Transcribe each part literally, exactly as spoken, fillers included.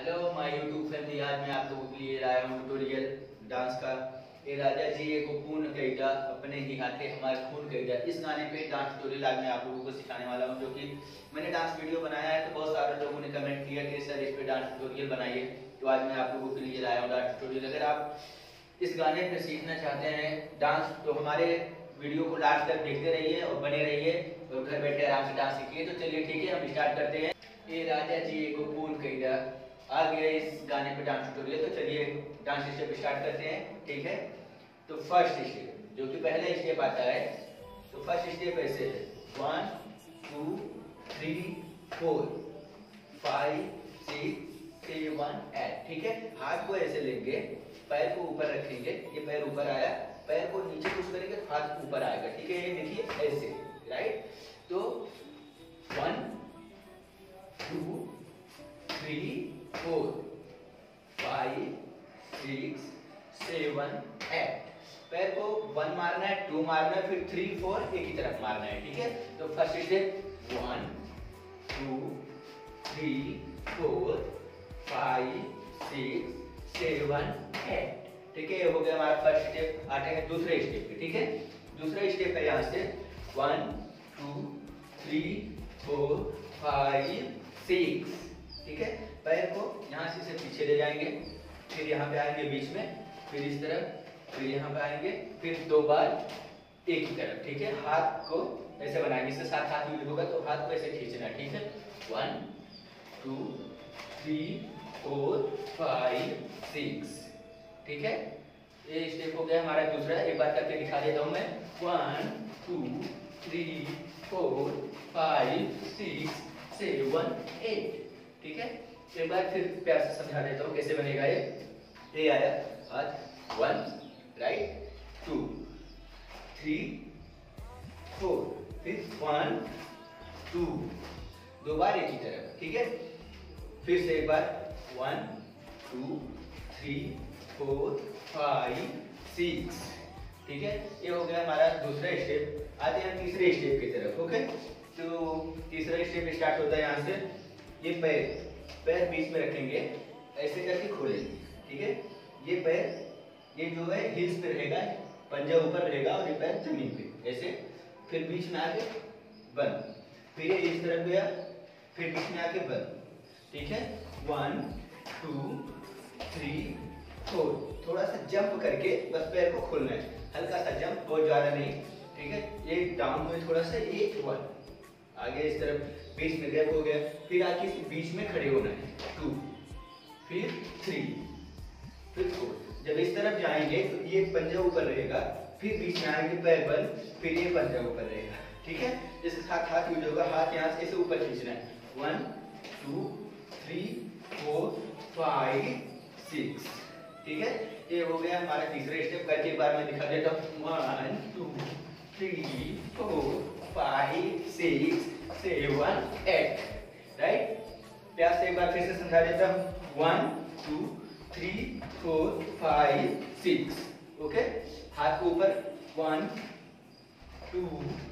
Hello my YouTube family. आज मैं आप लोगों के लिए लाया हूँ ट्यूटोरियल डांस का। ये राजा जी को पूर्ण कईदा अपने ही हाथे हमारे खून कईदा, इस गाने पे डांस ट्यूटोरियल आज मैं आप लोगों को सिखाने वाला हूँ। जो कि मैंने डांस वीडियो बनाया है तो बहुत सारे लोगों ने कमेंट किया कि सर इस पे डांस ट्यूटोरियल बनाइए, तो आज मैं आप लोगों के लिए लाया हूँ डांस ट्यूटोरियल। अगर आप इस गाने पे सीखना चाहते हैं डांस तो हमारे वीडियो को लास्ट तक देखते रहिए और बने रहिए और घर बैठे आराम से डांस सीखिए। तो चलिए ठीक है, हम स्टार्ट करते हैं। ये राजा जी को पूर्ण कईदा आ गया इस गाने पे डांस ट्यूटोरियल। तो चलिए डांस स्टेप स्टार्ट करते हैं, ठीक है। तो फर्स्ट स्टेप जो कि पहला स्टेप आता है, तो फर्स्ट स्टेप ऐसे है one two three four five six seven eight, ठीक है। हाथ को ऐसे लेंगे, पैर को ऊपर रखेंगे, ये पैर ऊपर आया, पैर को नीचे पुश करेंगे तो हाथ ऊपर आएगा, ठीक है। ये देखिए ऐसे, राइट। तो one two three four five six seven eight. पैर को वन मारना है, टू मारना है, फिर थ्री फोर एक ही तरफ मारना है, ठीक है। तो first step one two three four five six seven eight, ठीक है। ये हो गया हमारा फर्स्ट स्टेप। आते हैं दूसरे स्टेप पे, ठीक है। दूसरा स्टेप है यहाँ से one two three four five six, ठीक है। पैर को यहाँ से इसे पीछे ले जाएंगे, फिर यहाँ पे आएंगे बीच में, फिर इस तरफ, फिर यहाँ पे आएंगे, फिर दो बार एक ही तरफ, ठीक है। हाथ को ऐसे बनाएंगे, इससे साथ हाथ यूज होगा तो हाथ को ऐसे खींचना, ठीक है। One two three four five six, ठीक है। ये स्टेप हो गया हमारा दूसरा। एक बार करके दिखा देता हूँ मैं। One two three four five six seven eight, ठीक है। एक बार फिर प्यार से समझा देता हूँ कैसे बनेगा ये। ये आया हाथ one, right, two three four, फिर वन टू, दो बार एक ही तरफ, ठीक है। फिर से एक बार one two three four five six, ठीक है। ये हो गया हमारा दूसरा स्टेप। आते हैं तीसरे स्टेप की तरफ, ओके। तो तीसरा स्टेप स्टार्ट होता है यहाँ से। ये पैर पैर बीच में रखेंगे, ऐसे करके खोलेंगे, ठीक है। ये पैर ये जो है हिल्स पे रहेगा, पंजा ऊपर रहेगा और ये पैर जमीन पे ऐसे, फिर बीच में आके बंद, फिर ये इस तरफ गया, फिर बीच में आके बंद, ठीक है। वन टू थ्री फोर, थोड़ा सा जंप करके बस पैर को खोलना है, हल्का सा जंप, बहुत ज्यादा नहीं, ठीक है। ये डाउन हुए थोड़ा सा, ये वन आगे इस तरफ, बीच में गैप हो गया, फिर आके बीच में खड़े होना है, टू, फिर थ्री, फिर फोर। जब इस तरफ जाएंगे तो ये पंजा ऊपर रहेगा, फिर बीच में आएंगे पैर बंद, फिर ये पंजा ऊपर रहेगा, ठीक है। जैसे साथ हाथ यूज होगा, हाथ यहाँ से ऐसे ऊपर खींचना है। One two three four five six, ठीक है। ये हो गया हमारा तीसरा स्टेप। करके एक बार मैं दिखा देता हूँ। One two three four five six seven eight, right. प्यार से एक बार फिर से समझा देता हूँ। One two three four five six, okay. हाथ को ऊपर, वन टू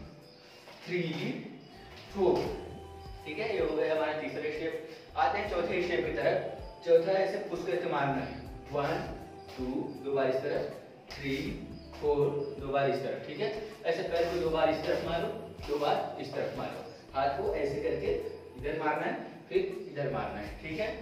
थ्री फोर, ठीक है। ये हो गया हमारा तीसरा स्टेप। आते हैं चौथे स्टेप की तरफ। चौथा ऐसे पुश करके मारना है। वन टू, दो बार इस तरफ, थ्री फोर, दो बार इस तरफ, ठीक है। ऐसे पैर को दो बार इस तरफ मारो, दो बार इस तरफ मारो, हाथ को ऐसे करके इधर मारना है, फिर इधर मारना है, ठीक है।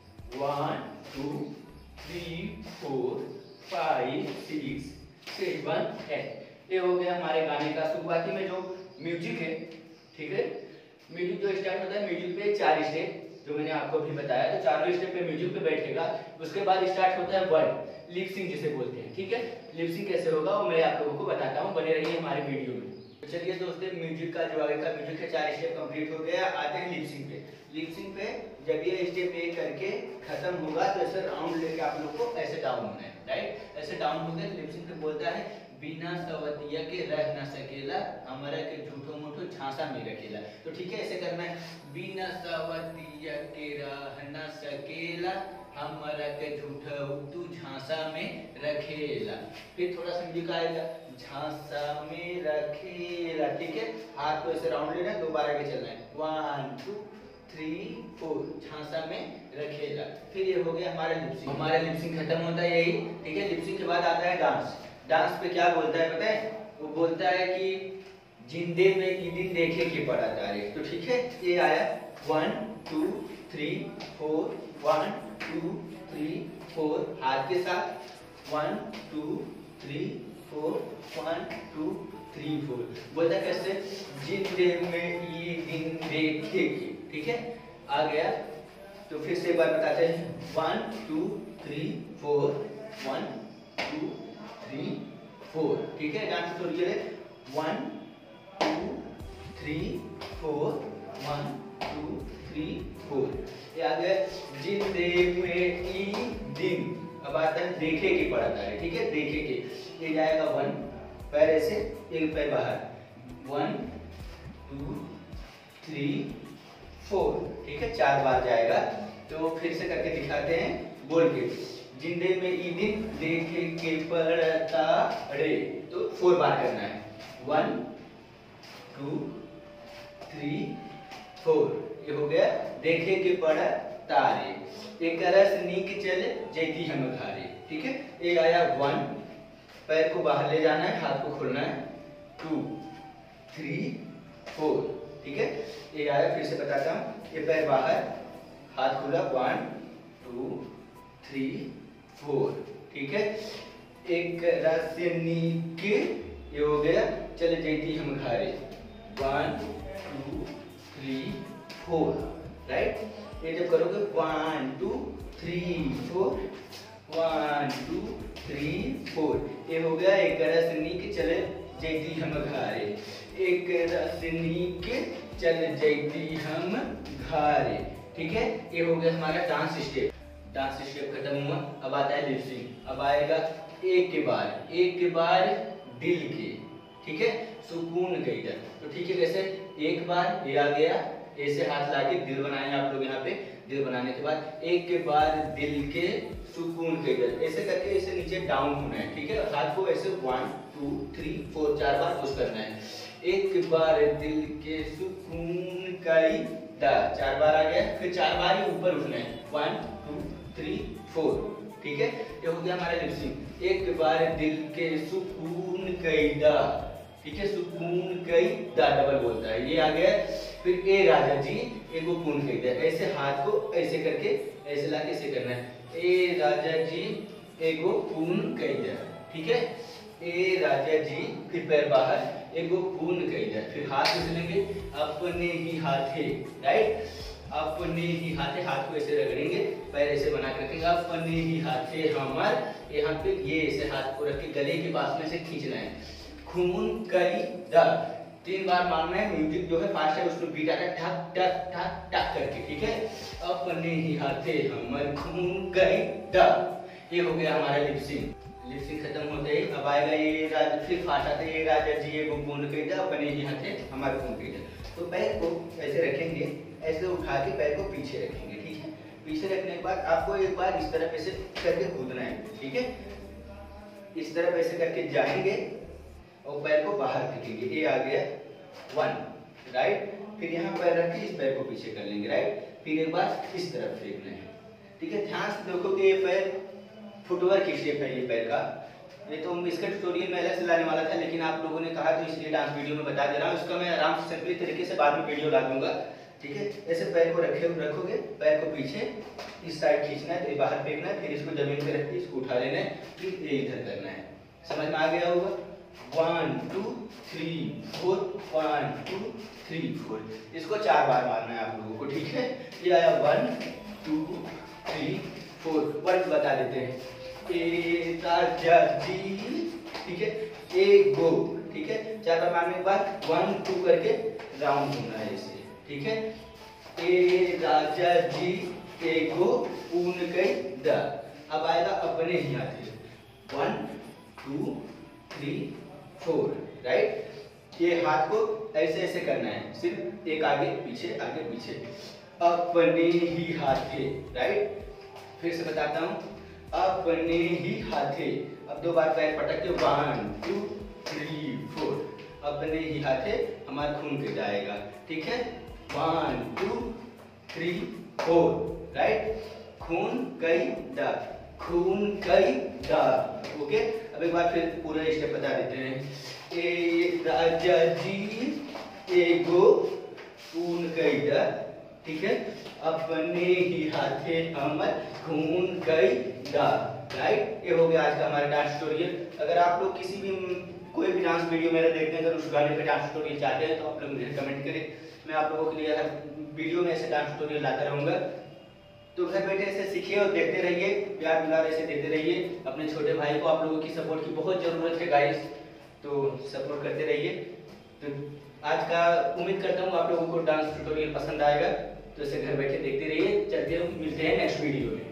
One two three four five six seven eight. ये हो गया हमारे गाने का शुरुआती में जो म्यूजिक है, ठीक है। म्यूजिक जो स्टार्ट होता है, म्यूजिक पे चार स्टेप जो मैंने आपको अभी बताया, तो चारों स्टेप पे म्यूजिक पे बैठेगा। उसके बाद स्टार्ट होता है वर्ड, लिपसिंग जिसे बोलते हैं, ठीक है। लिपसिंग कैसे होगा वो मैं आप लोगों को बताता हूँ, बने रहिए हमारे वीडियो में। तो चलिए दोस्तों, म्यूजिक का जो आगे का म्यूजिक है, चार स्टेप कंप्लीट हो गया। आते हैं लिपसिंग पे। लिपसिंग पे जब ये स्टेप ए करके खत्म होगा तो ऐसे राउंड लेके आप लोग को ऐसे डाउन होना है, राइट। ऐसे डाउन होकर लिपसिंग पे बोलता है, बिना सवतिया के रह न सकेला, हमारा के झूठो मूठो झांसा में रखेला। तो ठीक है, ऐसे करना है। बिना सवतिया के रह न सकेला, हमारा के झूठा तू झांसा में रखेला। फिर थोड़ा सा म्यूजिक आएगा, झांसा में रखेला, ठीक है। हाथ को ऐसे राउंड लेना है, दो बार आगे चलना है। वन टू थ्री फोर, झांसा में रखेगा। फिर ये हो गया हमारा लिपसिंग। हमारा लिपसिंग खत्म होता है यही, ठीक है। लिपसिंग के बाद आता है डांस। डांस पे क्या बोलता है पता है? वो बोलता है कि जिंदे में ई दिन देखे के पड़ा तारे। तो ठीक है, ये आया one two three four, one two three four, हाथ के साथ one two three four, one two three four. बोलता है कैसे? जिंदे में ये दिन देखे के, ठीक है। आ गया तो फिर से एक बार बताते हैं, one two three four, one two three four, ठीक है। डांस ट्यूटोरियल है one two three four, one two three four. ये आ गया जिंदे में ई दिन। अब आता है देखे के पड़ा तारे, ठीक है। देखे के ये जाएगा वन, पैर ऐसे, एक पैर बाहर, वन टू थ्री फोर, ठीक है। चार बार जाएगा। तो फिर से करके दिखाते हैं बोल के, जिंदे में ई दिन देखे के पड़ता रे। तो फोर बार करना है, वन टू थ्री फोर। ये हो गया देखे के पड़ा तारे, एक रस नीक चले जैती हम घारे, ठीक है। एक आया वन, पैर को बाहर ले जाना है, हाथ को खोलना है, टू थ्री फोर, ठीक है। ये आया, फिर से बताता हूँ, ये पैर बाहर, हाथ खुला, वन टू थ्री फोर, ठीक है। एक रस नीक, ये हो गया चले जैती हम घारे, one two three four, right. ये जब करोगे one two three four, one two three four, ये हो गया एक रसनी के चले जैती हम घारे, एक रसनी के चल जैती हम घारे, ठीक है। ये हो गया हमारा डांस स्टेप। डांस स्टेप खत्म हुआ। अब आता है लिपसिंग। अब आएगा एक के बार, एक के बार दिल के, ठीक है, सुकून के इधर। तो ठीक है, कैसे? एक बार ये आ गया, ऐसे हाथ लाके दिल बनाए आप लोग यहाँ पे। दिल बनाने के बाद एक के बाद दिल के सुकून के इधर, ऐसे करके ऐसे नीचे डाउन होना है, ठीक है। हाथ को ऐसे वन टू थ्री फोर चार बार पुश करना है। एक बार दिल के सुकून का इधर, चार बार आ गया। फिर चार बार ही ऊपर उठना है, वन टू थ्री फोर, ठीक है। ये हो गया हमारा लिपसिंग। एक बार दिल के सुकून का इधर, ठीक है, सुकून कई दा डबल बोलता है, ये आ गया। फिर ए राजा जी एगो पून कही दिया, ऐसे हाथ को ऐसे करके ऐसे लाके ऐसे करना है, ए राजा जी एगो पून कही दिया, ठीक है। ए राजा जी, फिर पैर बाहर, एगो पून कही दिया। फिर हाथ कैसे लेंगे? अपने ही हाथे, राइट, अपने ही हाथे, हाथ को ऐसे रगड़ेंगे, पैर ऐसे बना के रखेंगे, अपने ही हाथे हमार, यहाँ पे ये ऐसे हाथ को रख के गले के पास में से खींचना है, खून कई दा, तीन बार मारना है। म्यूजिक जो है फास्ट है, उसमें बीट आता है ठक ठक ठक ठक करके, ठीक है। अपने ही हाथे हमर खून कई दा। ये हो गया हमारा लिपसिंग। लिपसिंग खत्म होते ही अब आएगा ये राजा, फिर फास्ट आता है, ये राजा जी ये खून कई दा, अपने ही हाथे हमारे खून कई दा। तो पैर को ऐसे रखेंगे, ऐसे उठा के पैर को पीछे रखेंगे, ठीक है। पीछे रखने के बाद आपको एक बार इस तरफ ऐसे करके कूदना है, ठीक है। इस तरफ ऐसे करके जाएंगे और पैर को बाहर फेंकेंगे, ये आ गया वन, राइट। फिर यहाँ पैर रख के इस पैर को पीछे कर लेंगे, राइट। फिर एक बार इस तरफ फेंकना है, ठीक है। ध्यान से देखो कि ये पैर फुटवर्क स्टेप है, ये पैर का। ये तो इसका ट्यूटोरियल मैं अलग से लाने वाला था, लेकिन आप लोगों ने कहा तो इसलिए डांस वीडियो में बता दे रहा हूँ। इसका मैं आराम से सिंपली तरीके से बाद में वीडियो ला दूंगा, ठीक है। ऐसे पैर को रखे रखोगे, पैर को पीछे इस साइड खींचना है, तो ये बाहर फेंकना है, फिर इसको जमीन पे रख के इसको उठा लेना है, फिर ये इधर करना है। समझ में आ गया होगा? One two three four, one two three four, इसको चार बार मारना है आप लोगों को, ठीक है। ये आया one two three four. Word बता देते हैं, ए राजा जी, ठीक है, ए गो, ठीक है। चार बार मारने के बाद वन टू करके राउंड होना है इसे, ठीक है। ए राजा जी एगो ऊन कई द। अब आएगा अपने ही हाथे, one two three four, right. ये हाथ को ऐसे ऐसे करना है, सिर्फ एक आगे पीछे आगे पीछे, अपने ही हाथे, राइट। फिर से बताता हूँ, अपने ही हाथे। अब दो बार पैर पटक के वन टू थ्री फोर, अपने ही हाथे हमारा खून गिर जाएगा, ठीक है। One two three four, right. खून कई दा, खून कई दा। ओके, अब एक बार फिर पूरा स्टेप बता देते हैं। ए राजा जी एगो खून कई दा, ठीक है, अपने ही हाथे हमर खून कई दा, राइट। ये हो गया आज का हमारा डांस ट्यूटोरियल। अगर आप लोग किसी भी कोई भी डांस वीडियो मेरा देखते हैं, अगर उस गाने पे डांस ट्यूटोरियल चाहते हैं तो आप लोग मुझे कमेंट करें। मैं आप लोगों के लिए हर वीडियो में ऐसे डांस ट्यूटोरियल लाता रहूँगा। तो घर बैठे ऐसे सीखिए और देखते रहिए, प्यार दुलार ऐसे देते रहिए। अपने छोटे भाई को आप लोगों की सपोर्ट की बहुत ज़रूरत है गाइस, तो सपोर्ट करते रहिए। तो आज का उम्मीद करता हूँ आप लोगों को डांस ट्यूटोरियल पसंद आएगा। तो इसे घर बैठे देखते रहिए। चलते हैं, मिलते हैं नेक्स्ट वीडियो में।